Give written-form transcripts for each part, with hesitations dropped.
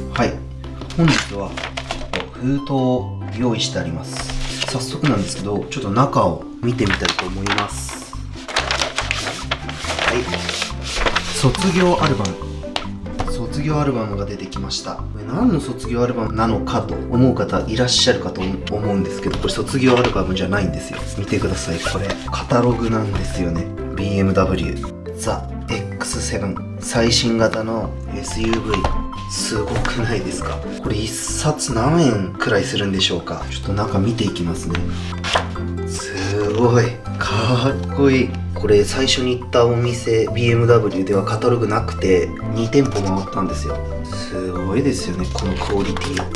はい、本日は封筒を用意してあります。早速なんですけど、ちょっと中を見てみたいと思います。はい、卒業アルバムが出てきました。これ何の卒業アルバムなのかと思う方いらっしゃるかと思うんですけど、これ卒業アルバムじゃないんですよ。見てください、これカタログなんですよね。 BMW The X7 最新型の SUV、すごくないですか？これ1冊何円くらいするんでしょうか？ちょっと中見ていきますね。すごいかっこいい。これ最初に行ったお店 BMW ではカタログなくて2店舗回ったんですよ。すごいですよね、このクオリティ。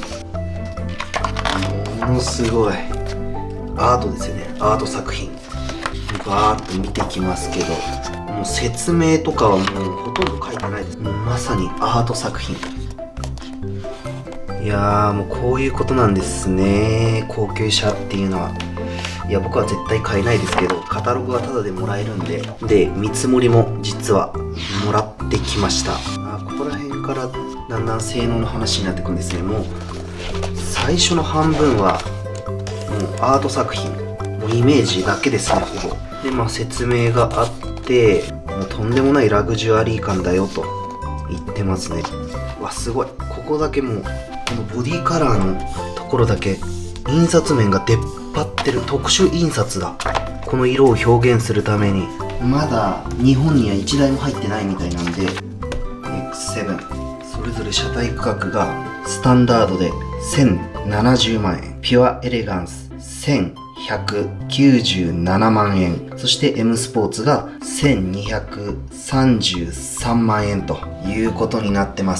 ものすごいアートですよね。アート作品バーっと見てきますけど、もう説明とかはもうほとんど書いてないです。もうまさにアート作品。いやー、もうこういうことなんですね、高級車っていうのは。いや、僕は絶対買えないですけど、カタログはタダでもらえるんで、見積もりも実はもらってきました。ここら辺からだんだん性能の話になってくんですね。もう最初の半分はもうアート作品、もうイメージだけですね、ほぼ。で、説明があって、もうとんでもないラグジュアリー感だよと言ってますね。わ、すごい。ここだけもう、このボディカラーのところだけ印刷面が出っ張ってる。特殊印刷だ。この色を表現するために。まだ日本には1台も入ってないみたいなんで、 X7 それぞれ車体価格がスタンダードで1070万円、ピュアエレガンス1197万円、そして M スポーツが1233万円ということになってます。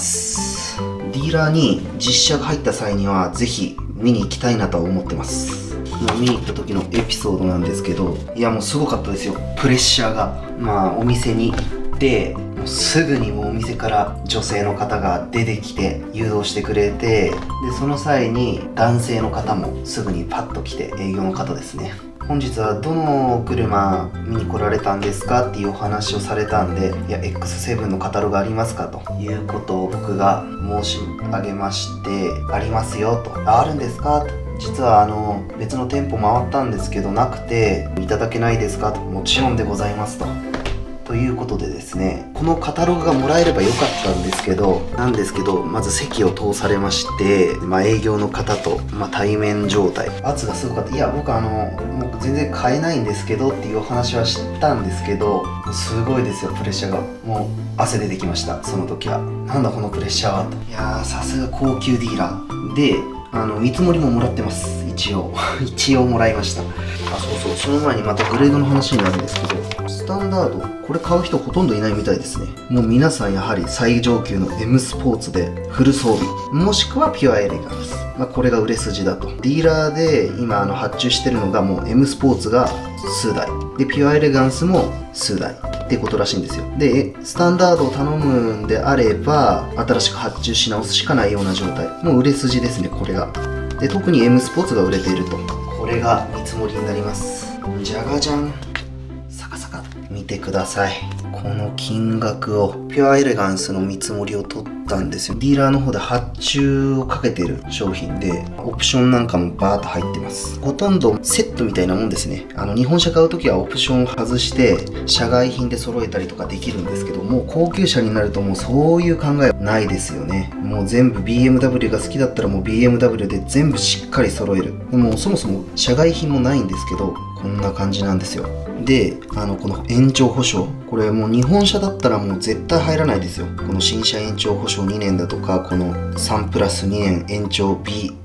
ディーラーに実車が入った際にはぜひ見に行きたいなとは思ってます。もう見に行った時のエピソードなんですけど、いや、もうすごかったですよ、プレッシャーが。お店に行ってもうすぐにもうお店から女性の方が出てきて誘導してくれて、でその際に男性の方もすぐにパッと来て、営業の方ですね、本日はどの車見に来られたんですかっていうお話をされたんで、いや X7 のカタログありますかということを僕が申し上げまして、ありますよと。あるんですかと。実は別の店舗回ったんですけどなくて、いただけないですかと。もちろんでございますと。ということでですね、このカタログがもらえればよかったんですけど、まず席を通されまして、営業の方と、対面状態。圧がすごかった。いや、僕もう全然買えないんですけどっていうお話は知ったんですけど、すごいですよ、プレッシャーが。もう汗出てきました、その時は。なんだこのプレッシャーはと。いやー、さすが高級ディーラーで、見積もりももらってます、一応一応もらいました。その前にまたグレードの話になるんですけど、スタンダードこれ買う人ほとんどいないみたいですね。もう皆さんやはり最上級の M スポーツでフル装備、もしくはピュアエレガンス、これが売れ筋だと。ディーラーで今発注してるのがもう M スポーツが数台で、ピュアエレガンスも数台ってことらしいんですよ。でスタンダードを頼むんであれば新しく発注し直すしかないような状態、もう売れ筋ですね、これが。で特に M スポーツが売れていると。これが見積もりになります。じゃがじゃん、サカサカ見てください。この金額を、ピュアエレガンスの見積もりを取ったんですよ。ディーラーの方で発注をかけてる商品で、オプションなんかもバーッと入ってます。ほとんどセットみたいなもんですね。日本車買うときはオプションを外して社外品で揃えたりとかできるんですけど、もう高級車になるともうそういう考えはないですよね。もう全部 BMW が好きだったらもう BMW で全部しっかり揃える。でもそもそも社外品もないんですけど、こんな感じなんですよ。でこの延長保証、これもう日本車だったらもう絶対入らないですよ。この新車延長保証2年だとか、この3プラス2年延長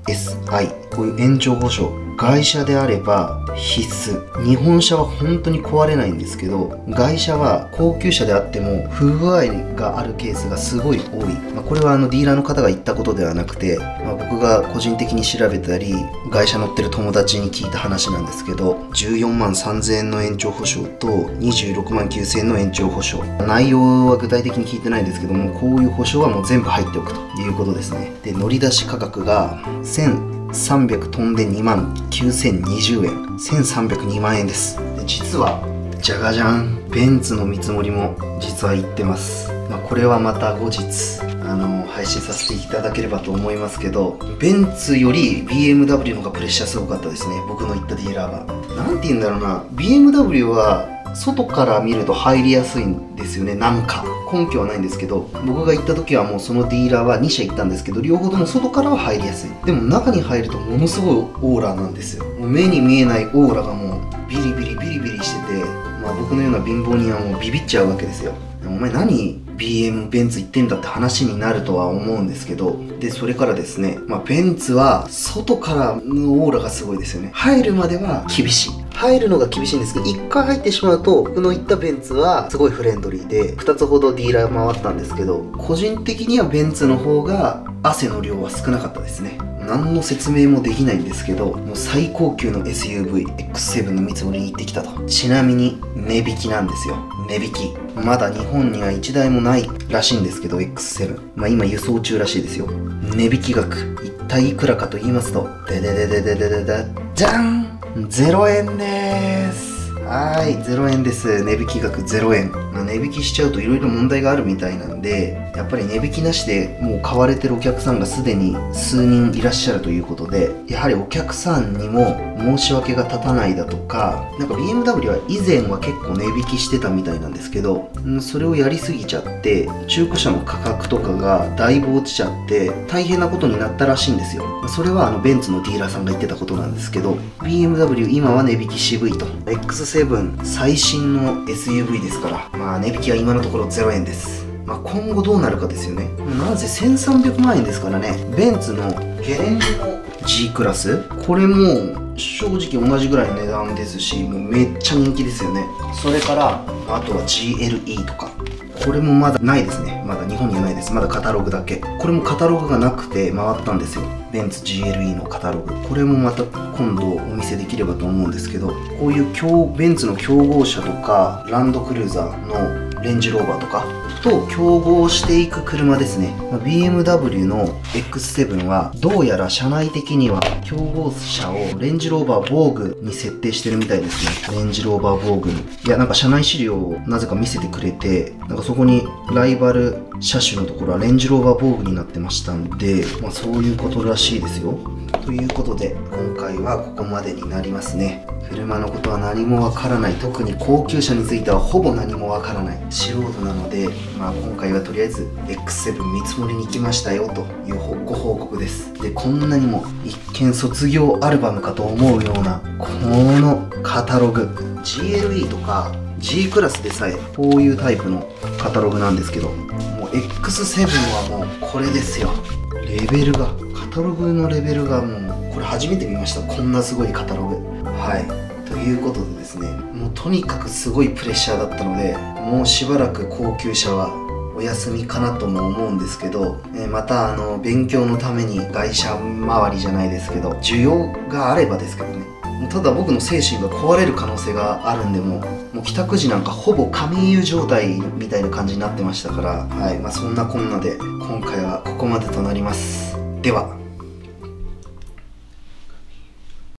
BSI、 こういう延長保証、外車であれば必須。日本車は本当に壊れないんですけど、外車は高級車であっても不具合があるケースがすごい多い。これはディーラーの方が言ったことではなくて、僕が個人的に調べたり外車乗ってる友達に聞いた話なんですけど、14万3000円の延長保証と26万9000円の延長保証、内容は具体的に聞いてないですけども、こういう保証はもう全部入っておくということですね。で乗り出し価格が1300飛んで2万9020円、1302万円です。で実はじゃがじゃん、ベンツの見積もりも実は言ってます。これはまた後日配信させていただければと思いますけど、ベンツより BMW の方がプレッシャーすごかったですね、僕の行ったディーラーは。なんて言うんだろうな、 BMW は外から見ると入りやすいんですよね。なんか根拠はないんですけど、僕が行った時はもうそのディーラーは2社行ったんですけど、両方とも外からは入りやすい。でも中に入るとものすごいオーラなんですよ。もう目に見えないオーラがもうビリビリビリビリしてて、僕のような貧乏人はもうビビっちゃうわけですよ。お前何 BM ベンツ行ってんだって話になるとは思うんですけど、でそれからですね、ベンツは外からのオーラがすごいですよね。入るまでは厳しい、入るのが厳しいんですけど、1回入ってしまうと、僕の行ったベンツはすごいフレンドリーで、2つほどディーラー回ったんですけど、個人的にはベンツの方が汗の量は少なかったですね。何の説明もできないんですけど、もう最高級の SUV X7 の見積もりに行ってきたと。ちなみに値引きなんですよ。値引きまだ日本には1台もないらしいんですけど、 X7 今輸送中らしいですよ。値引き額一体いくらかと言いますと、ででででででででじゃん、0円です。はい、0円です。値引き額0円。値引きしちゃうと色々問題があるみたいなんで、やっぱり値引きなしでもう買われてるお客さんがすでに数人いらっしゃるということで、やはりお客さんにも申し訳が立たないだとか、BMW は以前は結構値引きしてたみたいなんですけど、それをやりすぎちゃって中古車の価格とかがだいぶ落ちちゃって大変なことになったらしいんですよ。それはベンツのディーラーさんが言ってたことなんですけど、 BMW 今は値引き渋いと。 X7 最新の SUV ですから、値引きは今のところ0円です。今後どうなるかですよね。なぜ1300万円ですからね。ベンツのゲレンデの G クラス、これも正直同じぐらいの値段ですし、もうめっちゃ人気ですよね。それからあとは GLE とか、これもまだないですね。まだ日本にはないです。まだカタログだけ。これもカタログがなくて回ったんですよ。ベンツ GLE のカタログ。これもまた今度お見せできればと思うんですけど、こういうベンツの競合車とかランドクルーザーのレンジローバーとかと競合していく車ですね。BMW の X7 はどうやら社内的には競合車をレンジローバーボーグに設定してるみたいですね。レンジローバーボーグに。いや、社内資料をなぜか見せてくれて、そこにライバル車種のところはレンジローバーボーグになってましたんで、そういうことらしいですよ。ということで今回はここまでになりますね。車のことは何もわからない、特に高級車についてはほぼ何もわからない素人なので、今回はとりあえず X7 見積もりに行きましたよというご報告です。で、こんなにも一見卒業アルバムかと思うようなこのカタログ、 GLE とか G クラスでさえこういうタイプのカタログなんですけど、もう X7 はもうこれですよ。レベルが、カタログのレベルがもう、これ初めて見ました。こんなすごいカタログ。はい。ということでですね、もうとにかくすごいプレッシャーだったので、もうしばらく高級車はお休みかなとも思うんですけど、また勉強のために外車周りじゃないですけど、需要があればですけどね。ただ僕の精神が壊れる可能性があるんで、もう帰宅時なんかほぼ仮眠湯状態みたいな感じになってましたから、はい。そんなこんなで今回はここまでとなります。では。